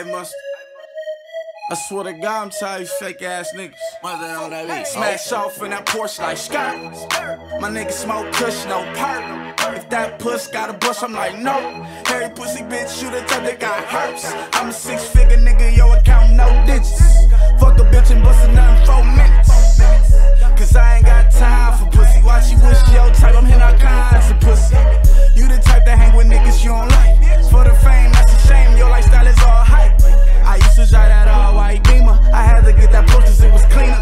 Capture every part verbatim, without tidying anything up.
must. I swear to God, I'm tired of you fake ass niggas. On that beat. Smash off in that Porsche like skirt. My niggas smoke kush, no perk. If that puss got a bush, I'm like, no. Harry pussy bitch, you the type that got herpes. I'm a six figure nigga, yo, account no digits. Fuck a bitch and bust a nut in four minutes. Cause I ain't got time for pussy. Watch you wish your type, I'm hitting all kinds of pussy. You the type that hang with niggas you don't like. For the fame, that's a shame, your lifestyle is all hype. I used to drive that all white Beamer. I had to get that push cause it was cleaner.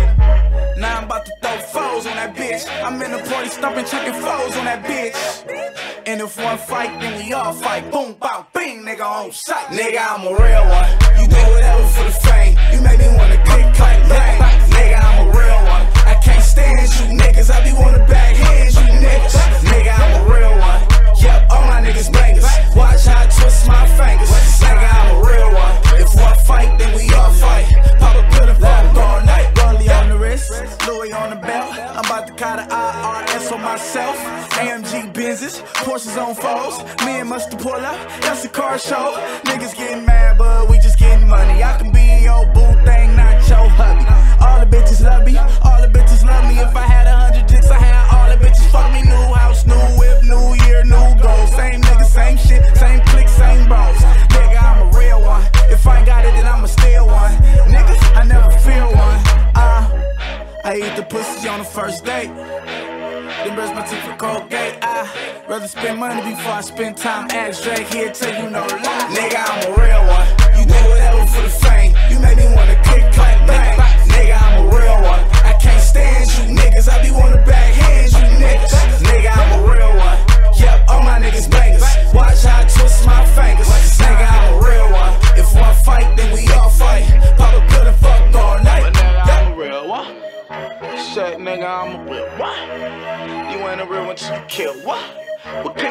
Now I'm about to throw foes on that bitch. I'm in the party stomping, chucking foes on that bitch. And if one fight, then we all fight. Boom, bow, bing, nigga on sight. Nigga, I'm a real one. You do whatever for the fame. You make me wanna click, clack, bang. Nigga, I'm a real one. I can't stand you niggas. I be wanna back hands, you niggas. Nigga, I'm a real one. Yep, all my niggas bangers. Watch how I twist my fingers. Nigga, I'm a real one. If one fight, then we all fight. Pop a pill and fuck all night. Rollie on the wrist, Louis on the belt. I'm about to call the I R S on myself. A M G Benzes, Porsches on foes. Me and Mustard pull up, that's a car show. Niggas getting mad, but we just getting money. I can be in your boo thing, not your hubby. All the bitches love me, all the bitches love me. If I had a hundred dicks, I had all the bitches fuck me. New house, new whip, new year, new goals. Same niggas, same shit, same click, same bros. Nigga, I'm a real one. If I ain't got it, then I'ma steal one. Niggas, I never feel one. Uh, I eat the pussy on the first date. Then brush my teeth for Colgate. I rather spend money before I spend time. Ask Drake, he'll tell you no lie. Nigga, I'm a real one. You do whatever for the fame. You make me wanna click, clack, bang. Nigga, I'm a real one. I can't stand you niggas. I be wanna back hands, you niggas. Nigga, I'm a real one. Yep, all my niggas bangers. Watch how I twist my fingers. Nigga, I'm a real one. If one fight, then we all fight. Pop a pill and fuck all night. But nigga, I'm a real one. Shit, nigga, I'm a real one. You ain't a real one till you kill what? What